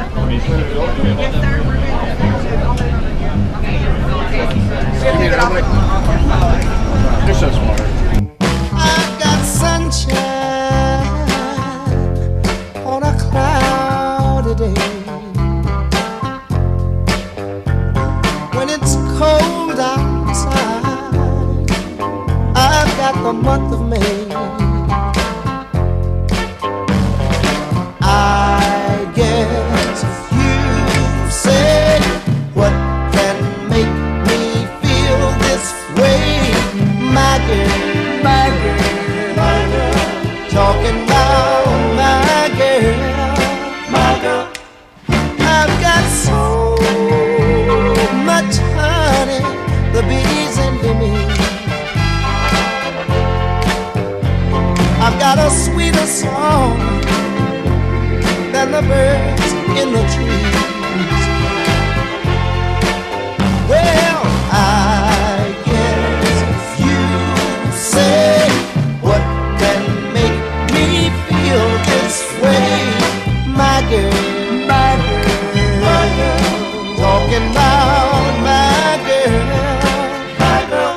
You're so smart. I've got sunshine on a cloudy day. When it's cold outside, I've got the month of May. I guess you say, what can make me feel this way? My girl, my girl, my girl, talking about my girl, my girl. I've got so much honey, the bees envy me. I've got a sweeter song than the birds in the trees. Well, I guess you say, what can make me feel this way? My girl, my girl, my girl, talking about my girl, my girl.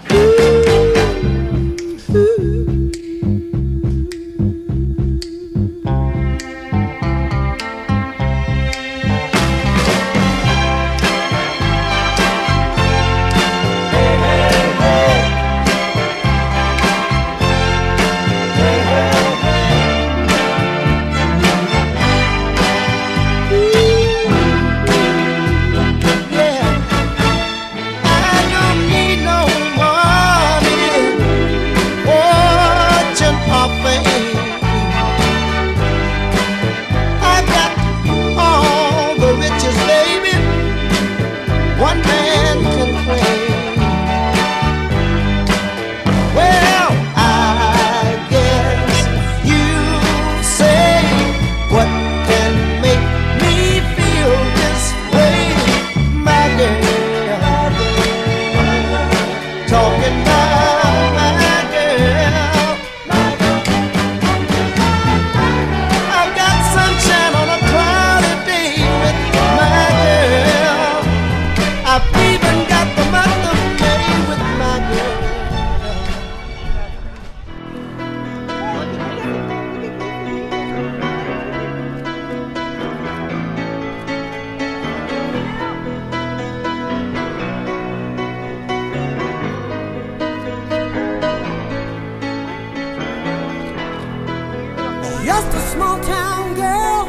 Just a small town girl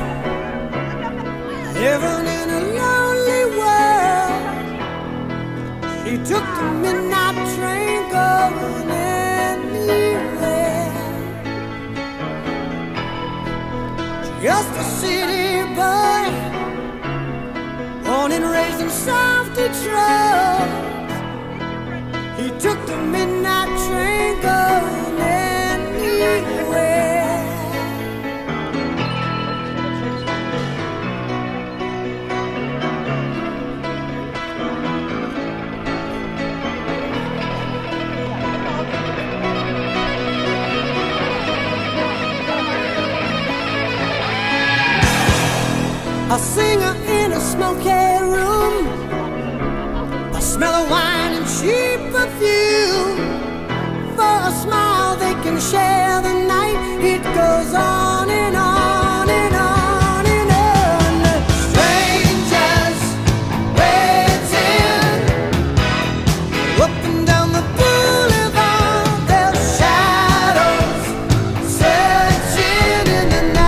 living in a lonely world. She took the midnight train going anywhere. Just a city boy, born and raised in South Detroit. He took the midnight train going anywhere. A singer in a smoky room, a smell of wine and cheap perfume. For a smile they can share the night. It goes on and on and on and on. Strangers waiting up and down the boulevard, their shadows searching in the night.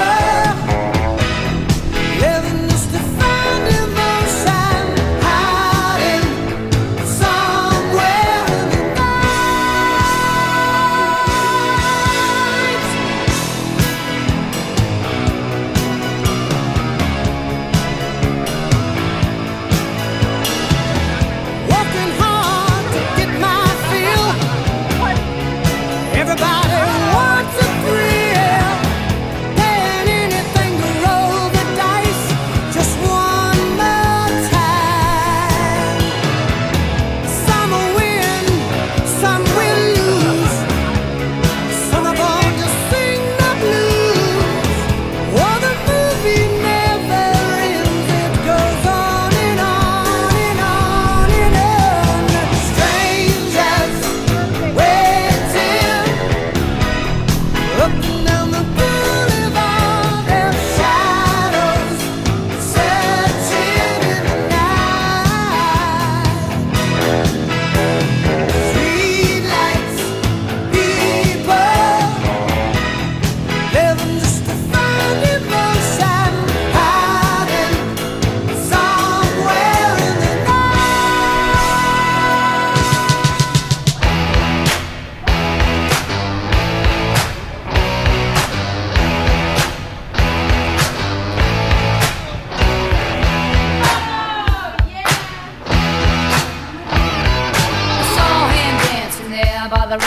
Living just to find emotion.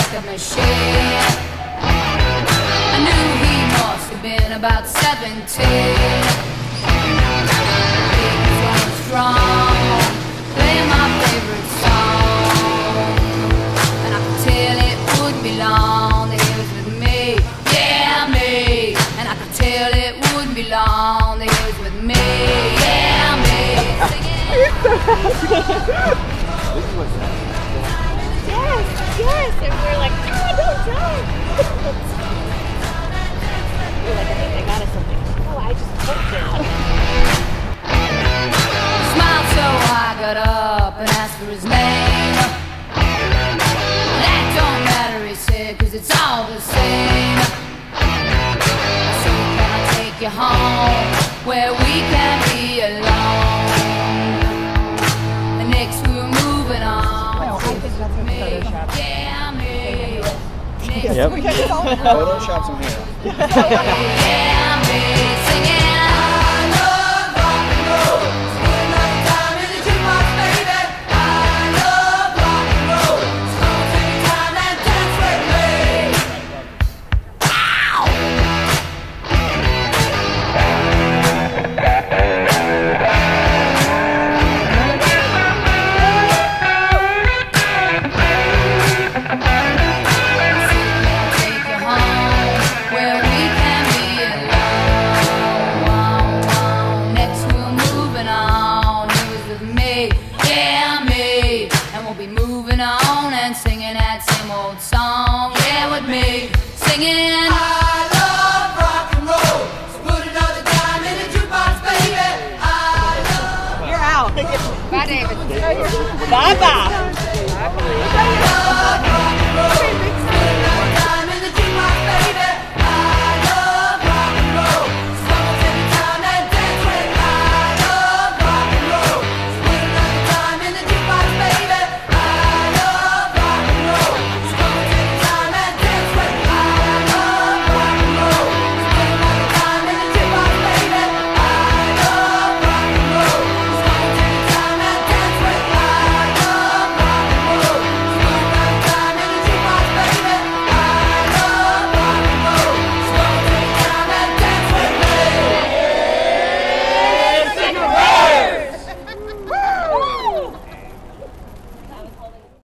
like a machine. I knew he must have been about 17. He was going strong, playing my favorite song, and I could tell it wouldn't be long that he was with me, yeah, me. And I could tell it wouldn't be long that he was with me, yeah, me. Yes, and we're like, ah, don't die. We're like, I think they got us something. Oh, I just hooked it. Smiled so I got up and asked for his name. That don't matter, he said, 'cause it's all the same. So can I take you home where we can be alone? And next we were moving on. Yeah, me. Yep. Photoshop some hair. Yeah, me. Singing. I love rock and roll. Spend enough time in the jukebox, baby. I love rock and roll. So take your time and dance with me. Ow! Song, yeah, with me, singing. I love rock and roll. So put another dime in the jukebox, baby. I love. You're out. Bye, David. Bye-bye.